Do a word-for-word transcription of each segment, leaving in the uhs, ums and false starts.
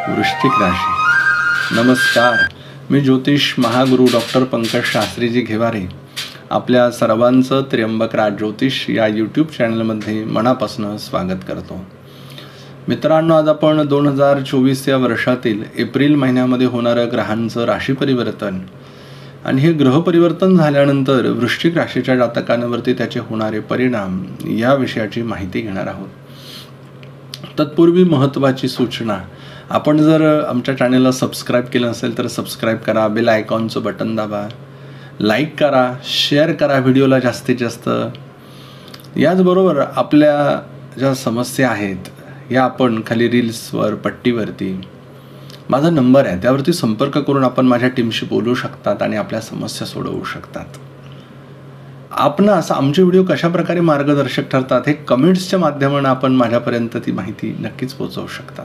वृश्चिक राशी. नमस्कार, मी ज्योतिष महागुरु डॉक्टर पंकज शास्त्रीजी घेवारे आपल्या सर्वांचं त्र्यंबकराज ज्योतिष या यूट्यूब चॅनलमध्ये मनापासून स्वागत करतो. मित्रांनो, आज आपण दोन हजार चोवीस या वर्षातील एप्रिल महिन्यामध्ये होणारं ग्रहांचं राशी परिवर्तन आणि हे ग्रह परिवर्तन झाल्यानंतर वृश्चिक राशीच्या जातकांवरती त्याचे होणारे परिणाम या विषयाची माहिती घेणार आहोत. तत्पूर्वी महत्त्वाची सूचना, आपण जर आमच्या चॅनलला सबस्क्राईब केलं नसेल तर सबस्क्राईब करा, बेल आयकॉनचं बटन दाबा, लाईक करा, शेअर करा व्हिडिओला जास्तीत जास्त. याचबरोबर आपल्या ज्या समस्या आहेत या आपण खाली रील्सवर पट्टीवरती माझा नंबर आहे त्यावरती संपर्क करून आपण माझ्या टीमशी बोलू शकतात आणि आपल्या समस्या सोडवू शकतात. आपणास आमचे व्हिडिओ कशा प्रकारे मार्गदर्शक ठरतात हे कमेंट्सच्या माध्यमाने आपण माझ्यापर्यंत ती माहिती नक्कीच पोहोचवू शकतात.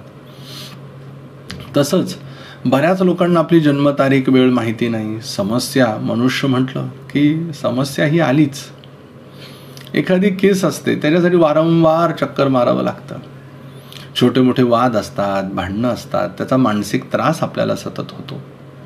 तसंच बऱ्याच लोकांना आपली जन्मतारीख वेळ माहिती नाही. समस्या, मनुष्य म्हटलं की समस्या ही आलीच. एखादी केस असते त्याच्यासाठी वारंवार चक्कर मारावं लागतं. छोटे मोठे वाद असतात, भांडणं असतात, त्याचा मानसिक त्रास आपल्याला सतत होतो.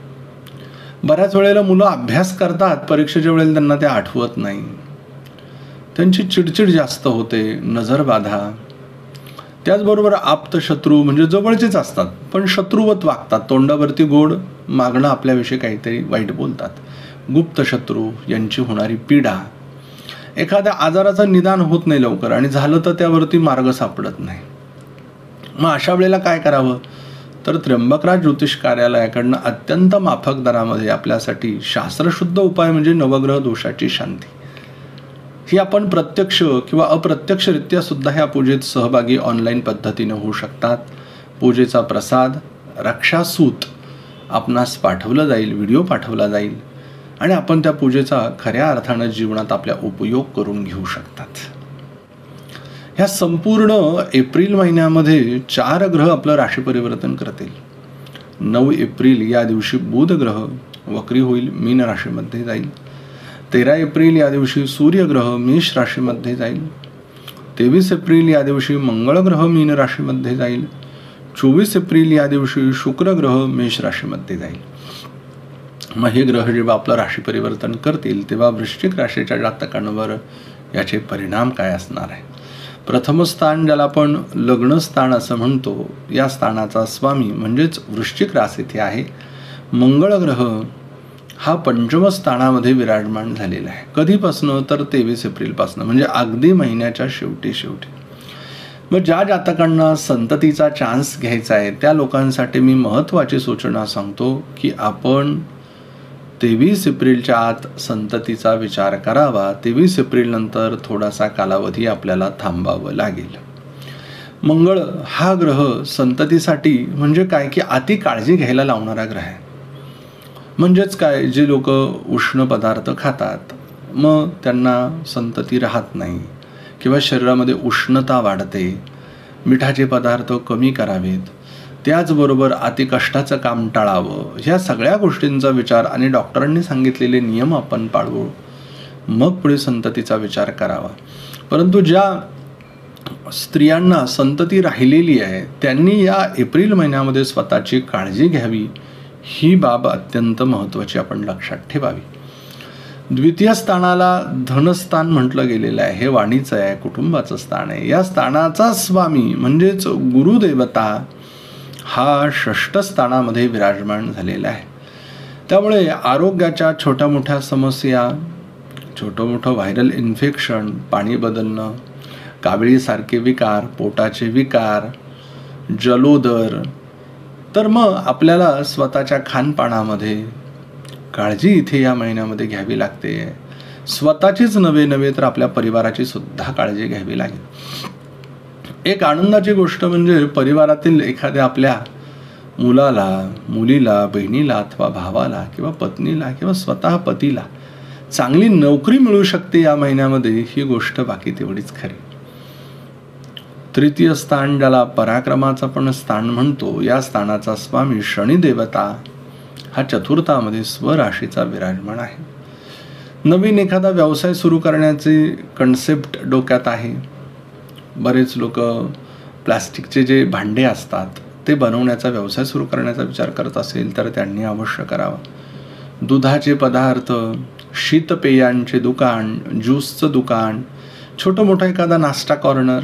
बऱ्याच वेळेला मुलं अभ्यास करतात, परीक्षेच्या वेळेला त्यांना ते आठवत नाही. त्यांची चिडचिड जास्त होते, नजर बाधा. त्याचबरोबर आप्तशत्रू म्हणजे जवळचेच असतात पण शत्रुवत वागतात. तोंडावरती गोड, मागणं आपल्याविषयी काहीतरी वाईट बोलतात. गुप्त शत्रू यांची होणारी पीडा. एखाद्या आजाराचं निदान होत नाही लवकर आणि झालं तर त्यावरती मार्ग सापडत नाही. मग अशा वेळेला काय करावं तर त्र्यंबकराज ज्योतिष कार्यालयाकडनं अत्यंत माफक दरामध्ये आपल्यासाठी शास्त्रशुद्ध उपाय म्हणजे नवग्रह दोषाची शांती ही आपण प्रत्यक्ष किंवा अप्रत्यक्षरित्या सुद्धा ह्या पूजेत सहभागी ऑनलाईन पद्धतीने होऊ शकतात. पूजेचा प्रसाद रक्षासूत आपणास पाठवलं जाईल, व्हिडिओ पाठवला जाईल आणि आपण त्या पूजेचा खऱ्या अर्थानं जीवनात आपल्या उपयोग करून घेऊ शकतात. ह्या संपूर्ण एप्रिल महिन्यामध्ये चार ग्रह आपलं राशी परिवर्तन करतील. नऊ एप्रिल या दिवशी बुध ग्रह वक्री होईल, मीन राशीमध्ये जाईल. तेरा एप्रिल या दिवशी सूर्यग्रह मेष राशीमध्ये जाईल. तेवीस एप्रिल या दिवशी मंगळ ग्रह मीन राशीमध्ये जाईल. चोवीस एप्रिल या दिवशी शुक्र ग्रह मेष राशीमध्ये जाईल. मग हे ग्रह जेव्हा आपलं राशी परिवर्तन करतील तेव्हा वृश्चिक राशीच्या जातकांवर याचे परिणाम काय असणार आहे. प्रथम स्थान ज्याला आपण लग्न स्थान असं म्हणतो, या स्थानाचा स्वामी म्हणजेच वृश्चिक राशीत आहे मंगळ ग्रह हा पंचम स्थानामध्ये विराजमान झालेला आहे. कधीपासनं तर तेवीस एप्रिलपासनं म्हणजे अगदी महिन्याच्या शेवटी शेवटी. मग ज्या जातकांना संततीचा चान्स घ्यायचा आहे त्या लोकांसाठी मी महत्त्वाची सूचना सांगतो की आपण तेवीस एप्रिलच्या आत संततीचा विचार करावा. तेवीस एप्रिल नंतर थोडासा कालावधी आपल्याला थांबावं लागेल. मंगळ हा ग्रह संततीसाठी म्हणजे काय की अति काळजी घ्यायला लावणारा ग्रह आहे. म्हणजेच काय, जे लोक उष्ण पदार्थ खातात मग त्यांना संतती राहत नाही किंवा शरीरामध्ये उष्णता वाढते. मिठाचे पदार्थ कमी करावेत. त्याचबरोबर अति कष्टाचं काम टाळावं. ह्या सगळ्या गोष्टींचा विचार आणि डॉक्टरांनी सांगितलेले नियम आपण पाळू, मग पुढे संततीचा विचार करावा. परंतु ज्या स्त्रियांना संतती राहिलेली आहे त्यांनी या एप्रिल महिन्यामध्ये स्वतःची काळजी घ्यावी. ही बाब अत्यंत महत्त्वाची आपण लक्षात ठेवावी. द्वितीय स्थानाला धनस्थान म्हटलं गेलेलं आहे. हे वाणीचं आहे, कुटुंबाचं स्थान आहे. या स्थानाचा स्वामी म्हणजेच गुरुदेवता हा षष्ठ स्थानामध्ये विराजमान झालेला आहे. त्यामुळे आरोग्याच्या छोट्या मोठ्या समस्या, छोटं मोठं व्हायरल इन्फेक्शन, पाणी बदलणं, काविळीसारखे विकार, पोटाचे विकार, जलोदर, तर मग आपल्याला स्वतःच्या खानपानामध्ये काळजी इथे या महिन्यामध्ये घ्यावी लागते. स्वतःचीच नव्हे नव्हे तर आपल्या परिवाराची सुद्धा काळजी घ्यावी लागेल. एक आनंदाची गोष्ट म्हणजे परिवारातील एखाद्या आपल्या मुलाला, मुलीला, बहिणीला अथवा भावाला किंवा पत्नीला किंवा स्वतः पतीला चांगली नोकरी मिळू शकते या महिन्यामध्ये. ही गोष्ट बाकी तेवढीच खरी. तृतीय स्थान ज्याला पराक्रमाचा पण स्थान म्हणतो, या स्थानाचा स्वामी शनी देवता हा चतुर्थामध्ये स्वराशीचा विराजमान आहे. नवीन एखादा व्यवसाय सुरू करण्याची कन्सेप्ट डोक्यात आहे. बरेच लोक प्लास्टिकचे जे भांडे असतात ते बनवण्याचा व्यवसाय सुरू करण्याचा विचार करत असेल तर त्यांनी अवश्य करावा. दुधाचे पदार्थ, शीतपेयांचे दुकान, ज्यूसचं दुकान, छोटं मोठं एखादा नाश्ता कॉर्नर,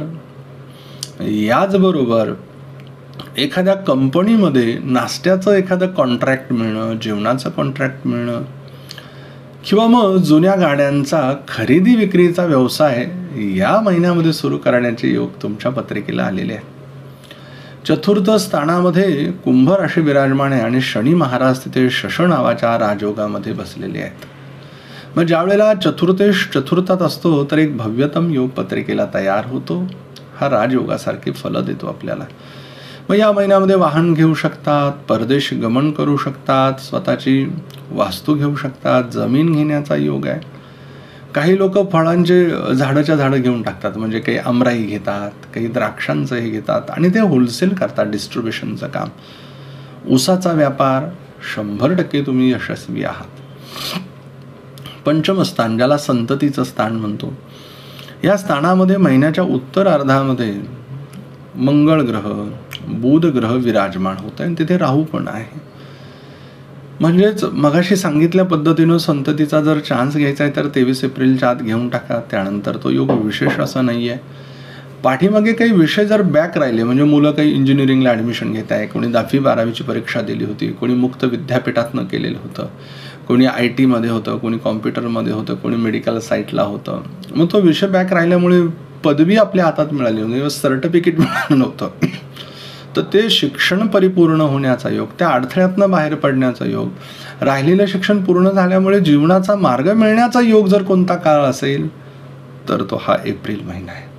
याचबरोबर एखाद्या कंपनीमध्ये नाश्त्याचं एखादं कॉन्ट्रॅक्ट मिळणं, जेवणाचं कॉन्ट्रॅक्ट मिळणं, किंवा मग जुन्या गाड्यांचा खरेदी विक्रीचा व्यवसाय या महिन्यामध्ये सुरू करण्याचे योग तुमच्या पत्रिकेला आलेले आहेत. चतुर्थ स्थानामध्ये कुंभ राशी विराजमान आहे आणि शनी महाराज तिथे शश नावाच्या राजयोगामध्ये बसलेले आहेत. मग ज्या वेळेला चतुर्थेश चतुर्थात असतो तर एक भव्यतम योग पत्रिकेला तयार होतो. हा राजयोगासारखी फलं देतो आपल्याला. मग या महिन्यामध्ये वाहन घेऊ शकतात, परदेश गमन करू शकतात, स्वतःची वास्तू घेऊ शकतात, जमीन घेण्याचा योग आहे. काही लोक फळांचे झाडाच्या झाडं घेऊन टाकतात, म्हणजे काही आमराई घेतात, काही द्राक्षांचं हे घेतात आणि ते होलसेल करतात, डिस्ट्रीब्युशनचं काम. ऊसाचा व्यापार शंभर टक्के तुम्ही यशस्वी आहात. पंचम स्थान, ज्याला संततीचं स्थान म्हणतो, या स्थानामध्ये महिन्याच्या उत्तरार्धामध्ये मंगळ ग्रह, बुध ग्रह विराजमान होत आहे आणि तिथे राहू पण आहे. म्हणजेच मगाशी सांगितल्या पद्धतीनं संततीचा जर चान्स घ्यायचा आहे तर तेवीस एप्रिलच्या आत घेऊन टाका. त्यानंतर तो योग विशेष असा नाही आहे. पाठीमागे काही विषय जर बॅक राहिले, म्हणजे मुलं काही इंजिनिअरिंगला ॲडमिशन घेत आहे, कोणी दहावी बारावीची परीक्षा दिली होती, कोणी मुक्त विद्यापीठातनं केलेलं होतं, कोणी आय टीमध्ये होतं, कोणी कॉम्प्युटरमध्ये होतं, कोणी मेडिकल साईटला होतं, मग तो विषय बॅक राहिल्यामुळे पदवी आपल्या हातात मिळाली म्हणजे सर्टिफिकेट मिळालं नव्हतं, तर ते शिक्षण परिपूर्ण होण्याचा योग, त्या अडथळ्यातनं बाहेर पडण्याचा योग, राहिलेलं शिक्षण पूर्ण झाल्यामुळे जीवनाचा मार्ग मिळण्याचा योग जर कोणता काळ असेल तर तो हा एप्रिल महिना आहे.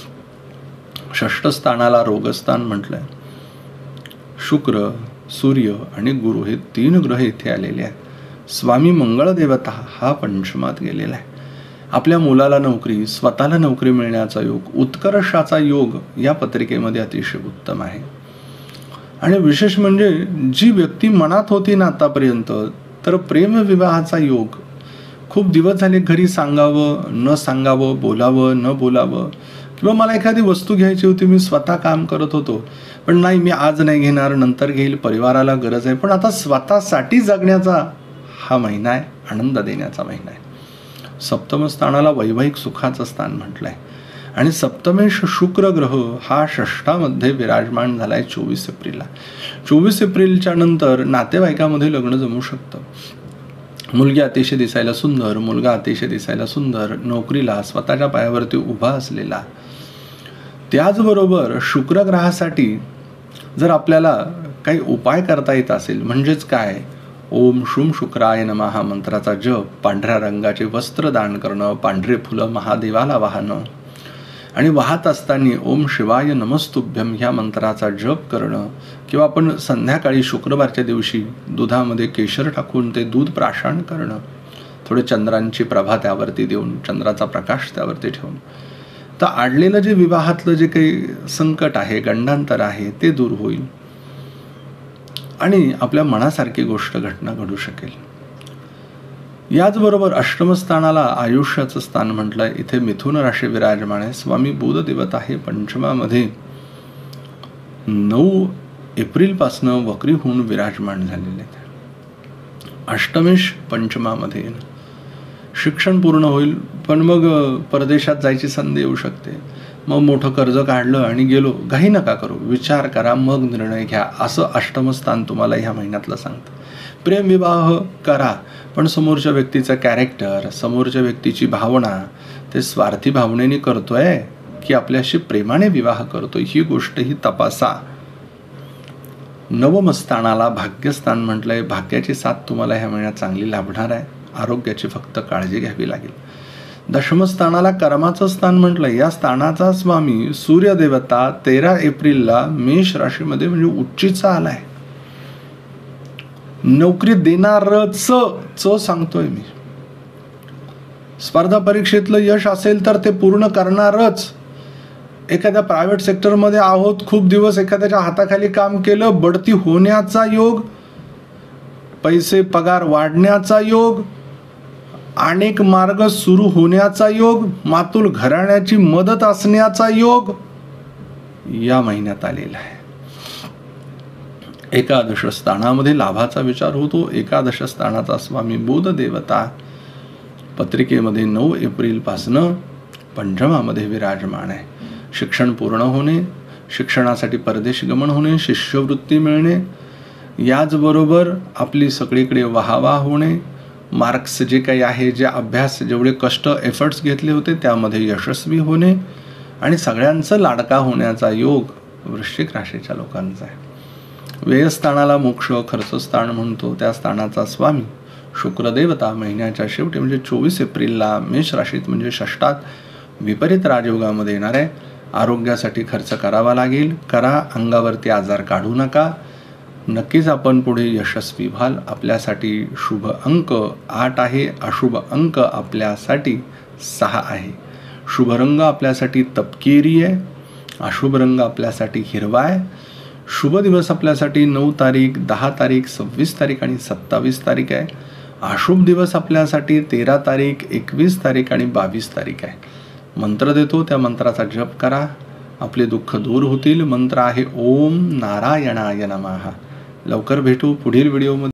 षष्ठ स्थानाला रोगस्थान म्हटलंय. शुक्र, सूर्य आणि गुरु हे तीन ग्रह इथे आलेले आहेत. स्वामी मंगळ देवता हा पंचमात गेलेला आहे. आपल्या मुलाला नोकरी, स्वतःला नोकरी मिळण्याचा योग, उत्कर्षाचा योग या पत्रिकेमध्ये अतिशय उत्तम आहे. आणि विशेष म्हणजे जी व्यक्ती मनात होती ना आतापर्यंत, तर प्रेमविवाहाचा योग, खूप दिवस झाले घरी सांगावं न सांगावं, बोलावं न बोलावं, किंवा मला एखादी वस्तू घ्यायची होती, मी स्वतः काम करत होतो पण नाही मी आज नाही घेणार, नंतर घेईल, परिवाराला गरज आहे, पण आता स्वतःसाठी जगण्याचा हा महिना आहे, आनंद देण्याचा महिना आहे. सप्तम स्थानाला वैवाहिक सुखाचं स्थान म्हटलंय आणि सप्तमेश शुक्र ग्रह हा षष्ठामध्ये विराजमान झालाय चोवीस एप्रिलला. चोवीस एप्रिलच्या नंतर नातेवाईकामध्ये लग्न जमू शकतं. मुलगी अतिशय दिसायला सुंदर, मुलगा अतिशय दिसायला सुंदर, नोकरीला स्वतःच्या पायावरती उभा असलेला. त्याचबरोबर शुक्र ग्रहासाठी जर आपल्याला काही उपाय करता येत असेल, म्हणजेच काय, ओम शुम शुक्राय नमः हा मंत्राचा जप, पांढऱ्या रंगाचे वस्त्र दान करणं, पांढरे फुलं महादेवाला वाहणं आणि वाहत असताना ओम शिवाय नमस्तुभ्यम ह्या मंत्राचा जप करणं, किंवा आपण संध्याकाळी शुक्रवारच्या दिवशी दुधामध्ये केशर टाकून ते दूध प्राशन करणं, थोडे चंद्रांची प्रभा त्यावरती देऊन, चंद्राचा प्रकाश त्यावरती ठेवून, तर आडलेलं जे विवाहातलं जे काही संकट आहे, गंडांतर आहे, ते दूर होईल आणि आपल्या मनासारखी गोष्ट घटना घडू शकेल. याचबरोबर अष्टम स्थानाला आयुष्याचं स्थान म्हटलंय. इथे मिथुन राशी विराजमान आहे. स्वामी बुध देवता हे पंचमामध्ये नऊ एप्रिल पासनं वक्री होऊन विराजमान झालेले आहेत. अष्टमेश पंचमामध्ये शिक्षण पूर्ण होईल, पण मग परदेशात जायची संधी येऊ शकते. मग मोठं कर्ज काढलं आणि गेलो, घाई नका करू, विचार करा मग निर्णय घ्या, असं अष्टमस्थान तुम्हाला ह्या महिन्यातलं सांगतं. प्रेमविवाह करा, पण समोरच्या व्यक्तीचं कॅरेक्टर, समोरच्या व्यक्तीची भावना, ते स्वार्थी भावनेने करतोय की आपल्याशी प्रेमाने विवाह करतोय, ही गोष्टही तपासा. नवम स्थानाला भाग्यस्थान म्हटलंय. भाग्याची साथ तुम्हाला ह्या महिन्यात चांगली लाभणार आहे. आरोग्याची फक्त काळजी घ्यावी लागेल. दशमस्थानाला कर्माचं स्थान म्हटलंय. या स्थानाचा स्वामी सूर्यदेवता तेरा एप्रिलला मेष राशीमध्ये म्हणजे उच्चीचा आलाय. नोकरी देणारच च सांगतोय मी. स्पर्धा परीक्षेतलं यश असेल तर ते पूर्ण करणारच. एखाद्या प्रायव्हेट सेक्टरमध्ये आहोत, खूप दिवस एखाद्याच्या हाताखाली काम केलं, बढती होण्याचा योग, पैसे पगार वाढण्याचा योग, अनेक मार्ग सुरू होण्याचा योग, मातुल घराण्याची मदत असण्याचा योग या महिन्यात आलेला आहे. एकादश स्थानामध्ये लाभाचा विचार होतो. एकादश स्थानाचा स्वामी बुध देवता पत्रिकेमध्ये नऊ एप्रिलपासनं पंचमामध्ये विराजमान आहे. शिक्षण पूर्ण होणे, शिक्षणासाठी परदेश गमन होणे, शिष्यवृत्ती मिळणे, याचबरोबर आपली सगळीकडे वाहवा होणे, मार्क्स जे काही आहे, जे अभ्यास जेवढे कष्ट एफर्ट्स घेतले होते त्यामध्ये यशस्वी होणे आणि सगळ्यांचं लाडका होण्याचा योग वृश्चिक राशीच्या लोकांचा आहे. व्ययस्थानाला मोक्ष खर्च स्थान म्हणतो, त्या स्थानाचा स्वामी शुक्रदेवता महिन्याच्या शेवटी म्हणजे चोवीस एप्रिलला मेष राशीत म्हणजे षष्टात विपरीत राजयोगामध्ये येणार आहे. आरोग्यासाठी खर्च करावा लागेल, करा, अंगावरती आजार काढू नका, नक्कीच आपण पुढे यशस्वी व्हाल. आपल्यासाठी शुभ अंक आठ आहे, अशुभ अंक आपल्यासाठी सहा आहे. शुभ रंग आपल्यासाठी तपकिरी आहे, अशुभ रंग आपल्यासाठी हिरवा आहे. शुभ दिवस आपल्यासाठी नऊ तारीख, दहा तारीख, सव्वीस तारीख आणि सत्तावीस तारीख आहे. अशुभ दिवस आपल्यासाठी तेरा तारीख, एकवीस तारीख आणि बावीस तारीख आहे. मंत्र देतो, त्या मंत्राचा जप करा, आपले दुःख दूर होतील. मंत्र आहे ओम नारायणाय नमः. लवकर भेटू पुढील व्हिडिओमध्ये.